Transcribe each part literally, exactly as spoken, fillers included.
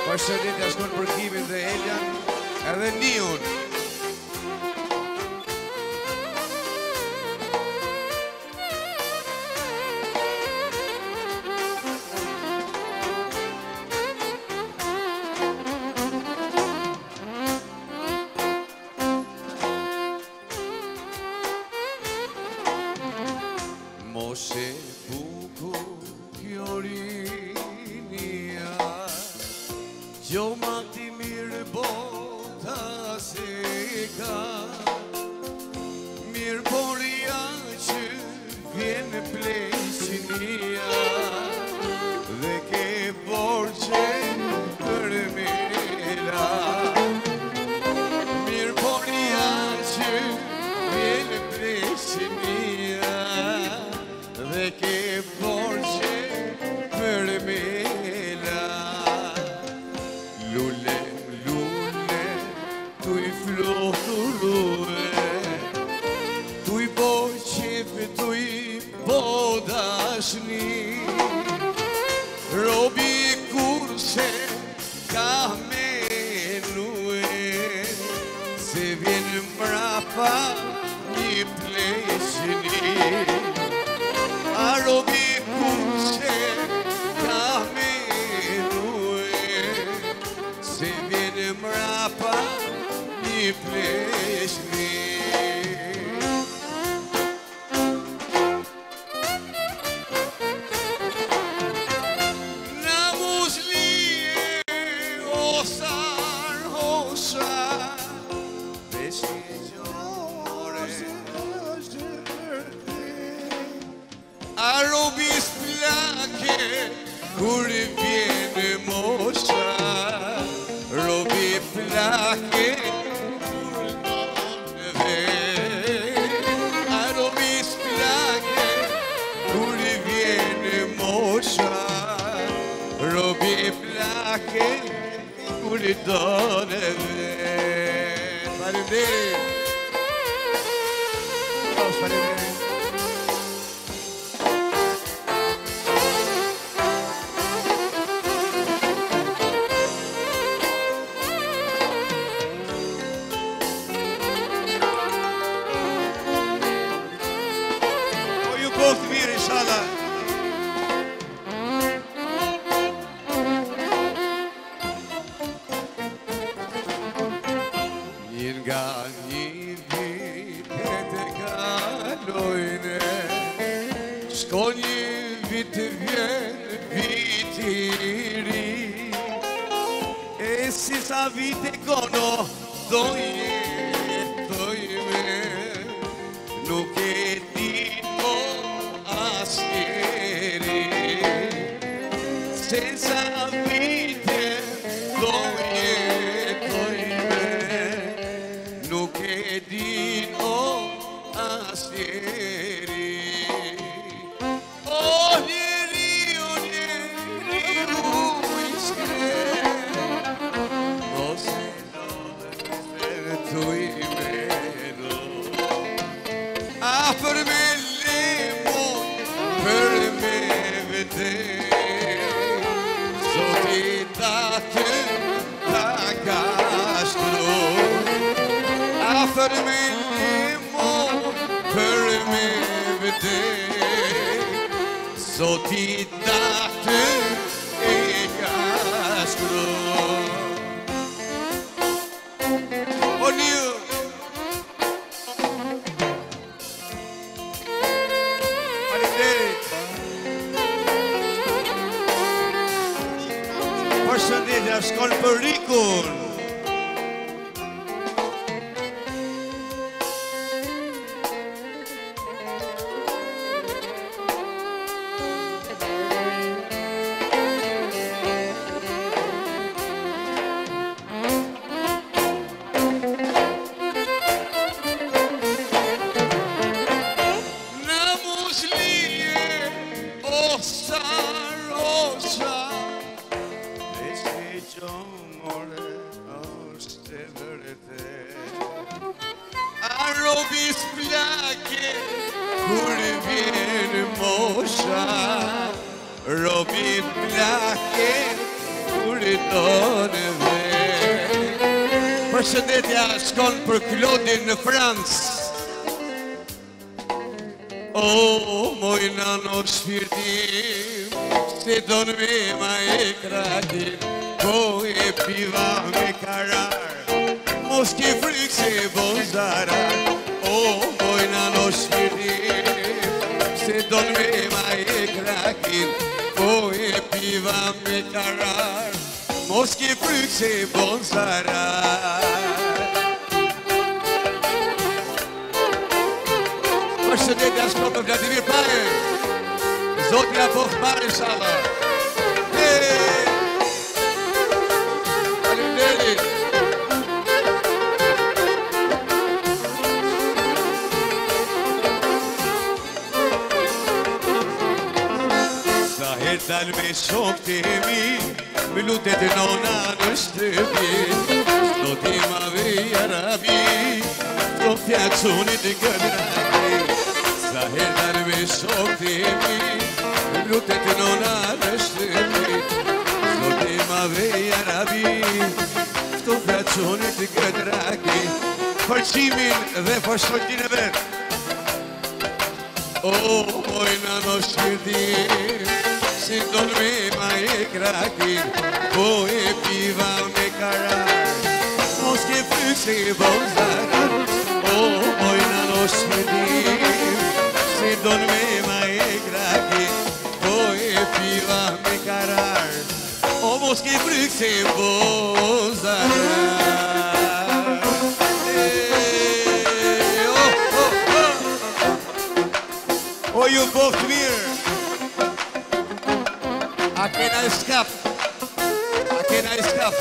Përshëndetje shkon për Kimin dhe Elian, edhe Niun. Moshe bukur kjo rinia, gjo ma ti mirë bota se ka, mirë poria që vjen pleqënia, dhe ke borgje për mela. Mirë poria që vjen pleqënia, dhe ke borgje për mela. Lule, lule, tu i flotulue, tu i boj qefe, tu i bo dashni, robi kurse ka menue, se vjen mrapa një pleqëni. A robi kurse ka menue, se vjen mrapa një pleqëni. Na muslie o sar hosa, beshi gjore a robis plake, kur vjen mosha, robi plake, kur donve. A robis plake, kur vjen mosha, robi plake, kur donve. Faleminderit. Faleminderit. Both mirë, inshallah. Njën nga një vit e të kalojne, shko një vit të vjen vit i ri, e si sa vit e kono do jetojme, nuk e di askeri, se sa vite do jetojme, nuk e din o askeri. O njeri, o njeri, u iskre, mos e do dhe tu i meno, a për me për me vete, zoti ta të ta ka shtru, a për me limo, për me vete, zoti ta të e ka shtru. O një përshëndetje shkon për Rikun. Na muslie o sar o sar, more është e vërete. A robis plake, kur vjen mosha, robi plake, kur shkon e vet. Përshëndetja shkon për Klodin në Francë. O, moj nano shpirtim, se don me ma e kratin, po e piva me karar, mos ke fryk se bon zarar. O, moj nano shpirtim, se don me ma e kratin, po e piva me karar, mos ke fryk se bon zarar. Përshëndetja shkon për Vladimir Paje, Zotja bof marë inshallah. Faleminderit. Sa herë dal me shokët e mi, me lutet e nona në shtëpi, s'do t'i ma vej arabi, do t'jaqonit e gënraki. Sa herë dal me shokët e mi, me lutet e nona në shtëpi, s'do t'i ma vej arabi, do t'jaqonit e gënraki. Për qimin dhe për shoktin e vetë. O, moj nano shpirtim, si don me ma e krakin, po e piva me karar, mos ke fryk se bon zarar. O, moj nano shpirtim, si don me ma e krakin, po e piva me karar, o mos ke fryk se bon zarar. O, ju boft mirë, a kena e skap, a kena e skap.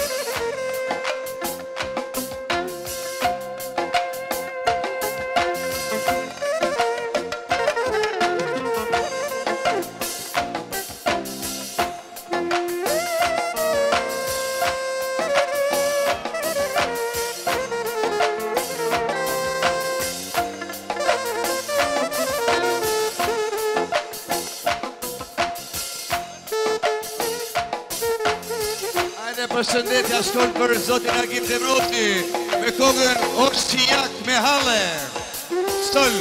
Përshëndetja shkon për Zotin Agim Demroti, me kogën Oksijak me hale. Stol.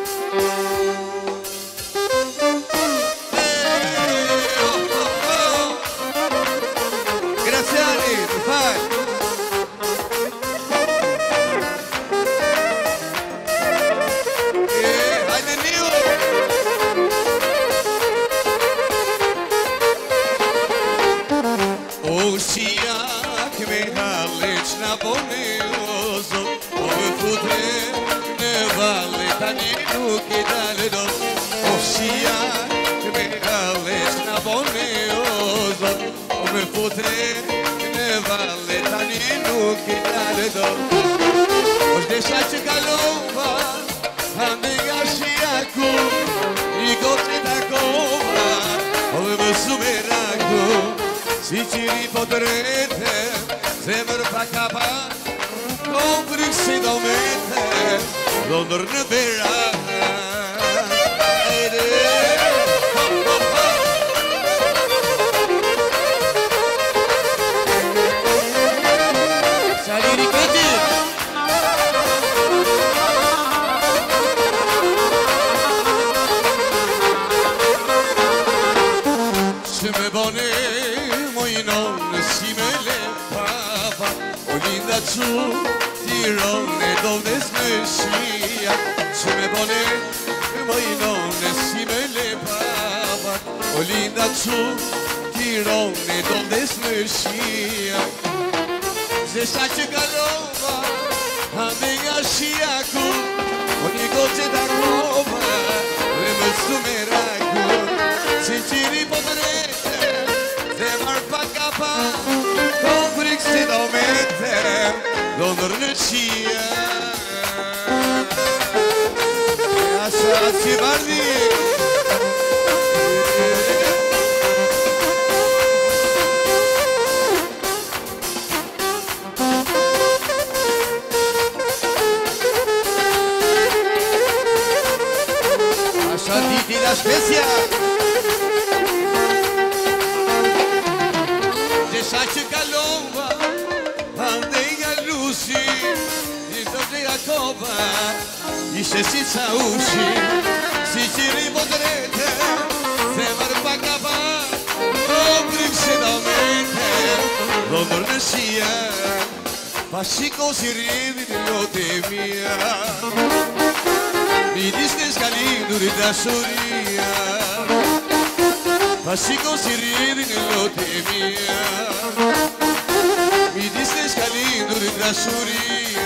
Graziani, të fal. Hajde Nio. Oksijak me hale qna bone o Zot, o me futre në valle, tani nuk i dalë do. Oksijak me hale qna bone o Zot, o me futre në valle, tani nuk i dalë do. O shdesha që kalova, hande nga shiaku, një gotë të kova, o me më sumeraku. Si qiri po të rete, zemër pa kapa, kom fryk si do mete, do ndër në bera. Saliri këti! Që me bone si me le papa, o linda që tirone dovdes në shia, që me bone mojnone si me le papa, o linda që tirone dovdes në shia. Zesha që kalova, hande nga shiaku, o një goqe da kova, dhe më sumeraku, që qiri po të rete, zemër pa kapa, kom fryk si do mete, do ndër në qia. Asha si bardi. Asha diti la shpesja. Sa që kalon Ishe si ca ushi, si qiri bodrete, zemër pa ka pa, o prim se do mete, dhondër në shia, pa shiko si rridhin lote mia, midis në shka lindur i dashuria, pa shiko si rridhin lote mia, midis në shka lindur i dashuria.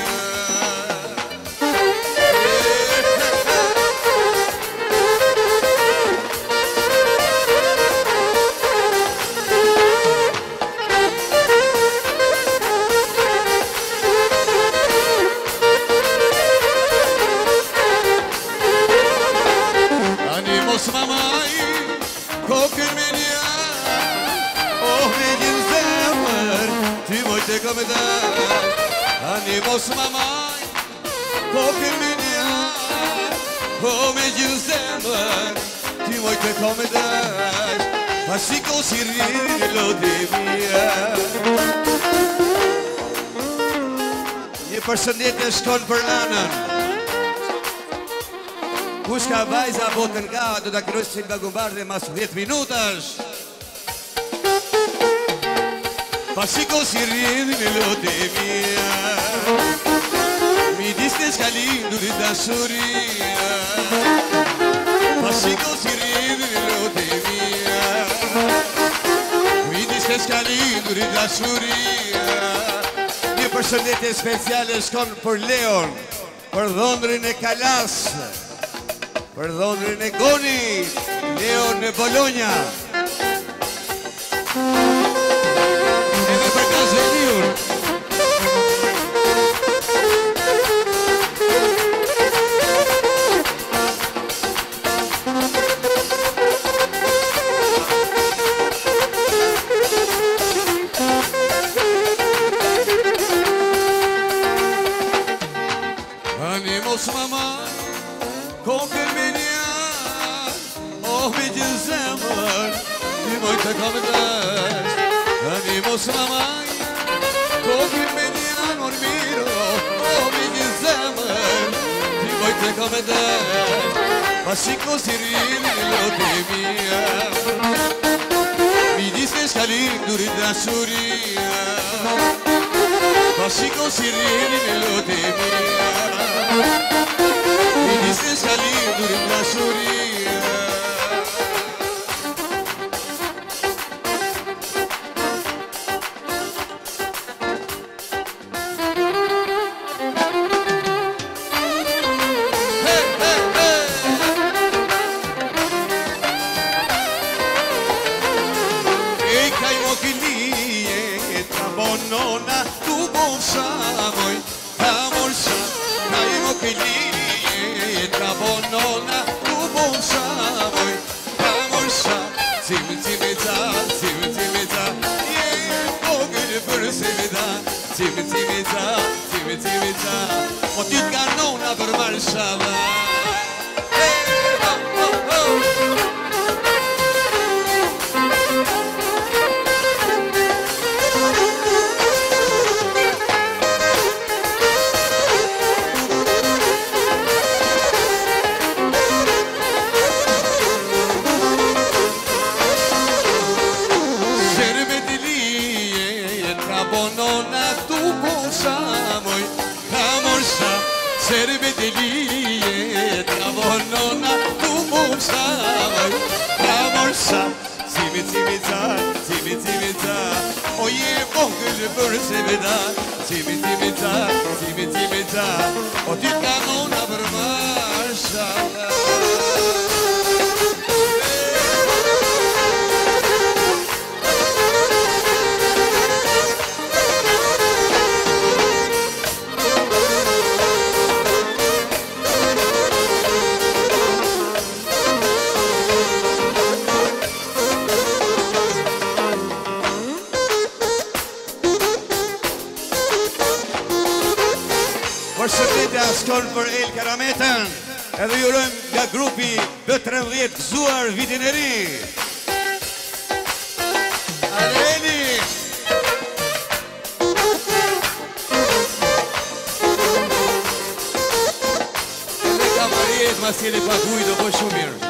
Animos mamaj, po kemi një po me gjithë zemër, ti moj të ko me dash, pa shiko si rridhi lote mia. Një përshëndetje shkon për Anën. Kush ka vajza botën ka, do t'a krysin nga gumbarde mas dhjetë minutash. Pa shiko si rridhin lote mia, midis në shka lindur i dashuria, pa shiko si rridhin lote mia, midis në shka lindur i dashuria. Një përshëndetje speciale shkon për Leon, për dhondrin e Kalas, për dhondrin e Goni, Leon e Bologna. Animos mamaj, kokën me nja, oh me gjithë zemër, ti moj të ka me dash. Animos mamaj, kokën me nja, nor miro, oh me gjithë zemër, ti moj të ka me dash. Pa shiko si rridhin lote mia, midis në shka lindur i dashuria, pa shiko si rridhin lote mia, midis në shka lindur i dashuria. Nona, tu bon shamoj, amor sham, kaimo ke lije, ta bon nona, tu bon shamoj, amor sham, cim cim ta, cim cim ta, je vogël për se me da, cim cim ta, cim cim ta, mo ti ka nona për marshava. Nona tu bon shamoj, amor sham, serbe de lije, nona tu bon shamoj, amor sham, cimi cimi ta, cimi cimi ta, oje vogël për se me da, cimi cimi ta, cimi cimi ta, o ti ka nona për marshalla. Përshëndetja shkon për El Karametën, edhe jurojmë nga grupi B tridhjetë gëzuar vitin e ri. Aleni! Edhe sjeli pa kuj do bëj shumë mirë.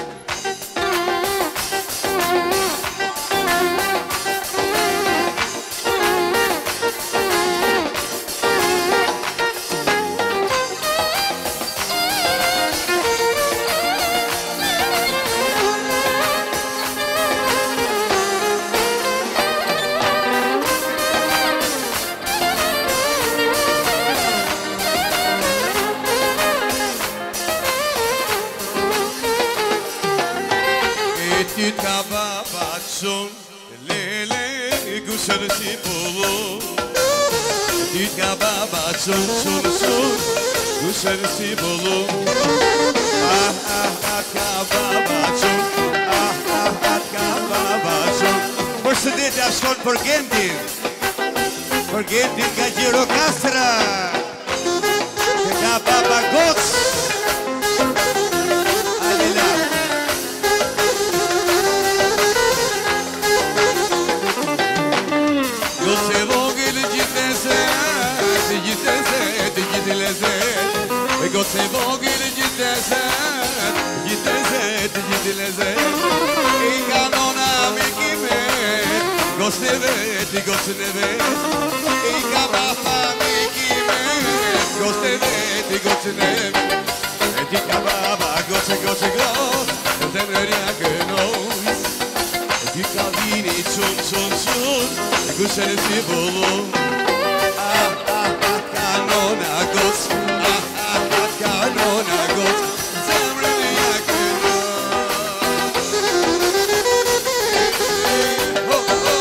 Ti ka baba çon lele gusel si bolo Ti ka baba çon çon çon gusel si bolo Ah ah ah ka baba çon Ah ah ah ka baba çon Përshëndetje shkon për Gentin Për Gentin ka Gjirokastra Ti ka baba Goc Goce vogël gjithë zet, gjithë zet, gjithë zet I ka nona me kimet, goce vet, goce vet I ka baba me kimet, goce vet, goce vet E ti ka baba, goce, goce, goce, zemrja kënojs E ti ka vini çun, çun, çun, gusel si bolo Ah, ah, ah, ka nona goce Kanona goc, zemrja kënojs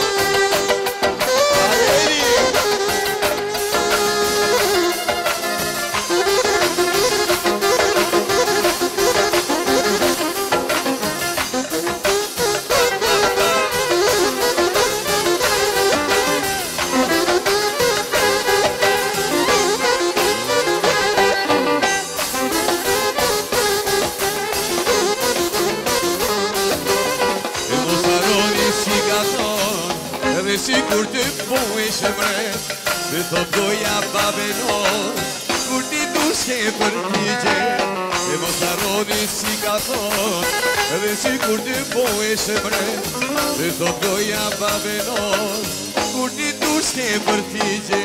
Si kur të pojsh mre Se thot goja babenos Kur ti dushke për ligje E mos arroni si ka thot Edhe si kur të pojsh mre Se thot goja babenos Kur ti dushke për ligje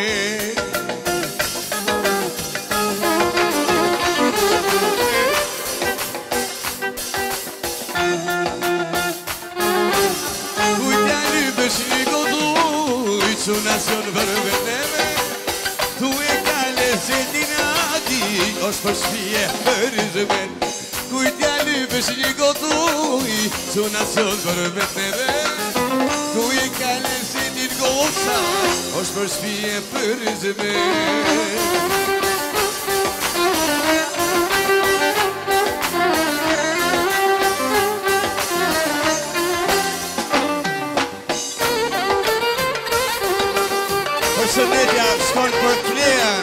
Su nacion vërve neve Tu e kale se dinati Osh për shpije për zëven Kujtja lypësh një gotuj Su nacion vërve neve Tu e kale se din gosa Osh për shpije për zëven Përshëndetja shkon për Flean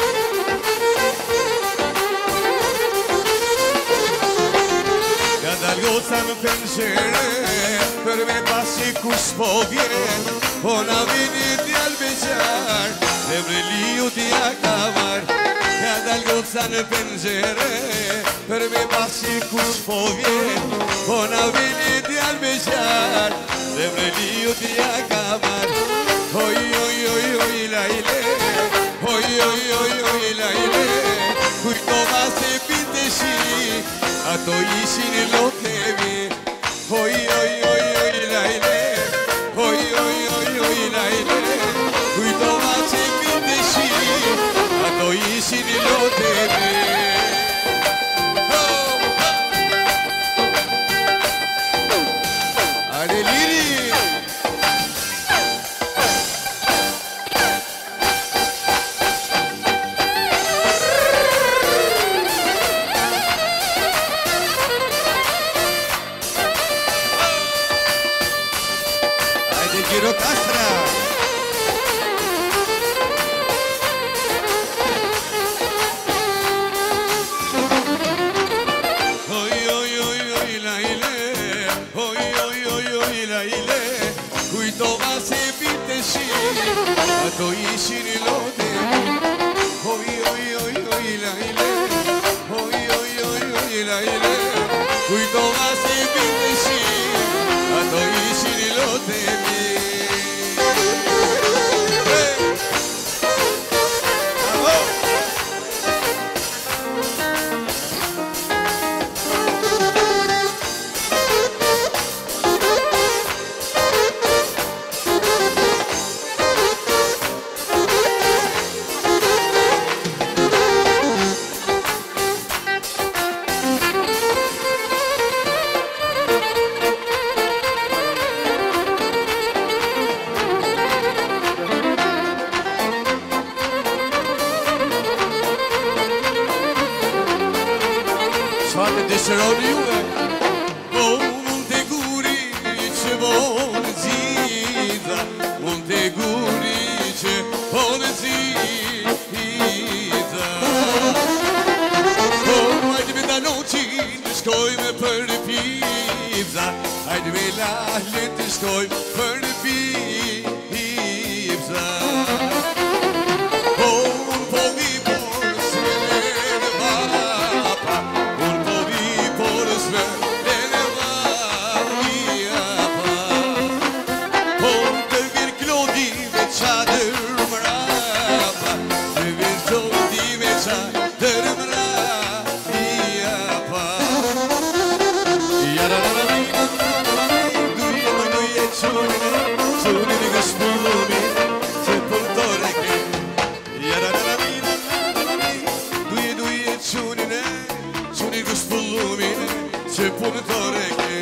Ka dal goca në penqere Për me pasi kush po vjen Po na vini djal beqar Zemre liu t'ja ka mar Ka dal goca në penqere Për me pasi kush po vjen Po na vini djal beqar Zemre liu t'ja ka mar Oj, oj, oj, oj, lajle Oj, oj, oj, oj, lajle Kujtova se piteshi Ato ishin lotevi Oj, oj, oj, oj, lajle Oj, oj, oj, oj, lajle Kujtova se piteshi Ato ishin lotevi Ale liri Gjirokastra Oj, oj, oj, oj, lajle Oj, oj, oj, oj, lajle Kujtova se piteshi Ato ishin lote Oj, oj, oj, oj, lajle Oj, oj, oj Shëroni juve Po mund të guri që vonë zida Mund të guri që vonë zida Po hajde me danoqin të shkojme për pizza Hajde me lahle të shkojme për pizza Po unë po vi por s'mene vapa Unë po vi por s'mene vapa Po të vir klodi me qadër mrapa Të vir klodi me qadër mrapa Jararararina Duje më duje qunine Qunine gëshpullumi Që për të reke Jararararina Duje duje qunine Qunine gëshpullumi Që për të reke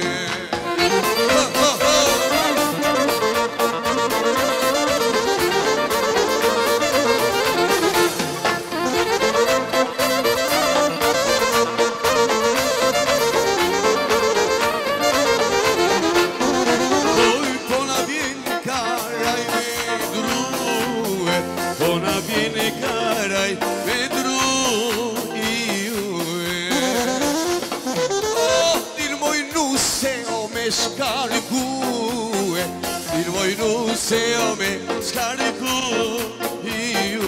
Shkarikue Il moj nuse o me shkarikue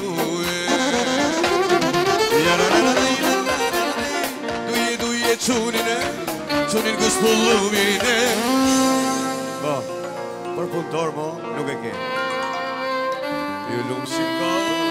Duje duje qunine Qunin gëshpullumine Po, për punëtor mo nuk e ke Ju lumë si ka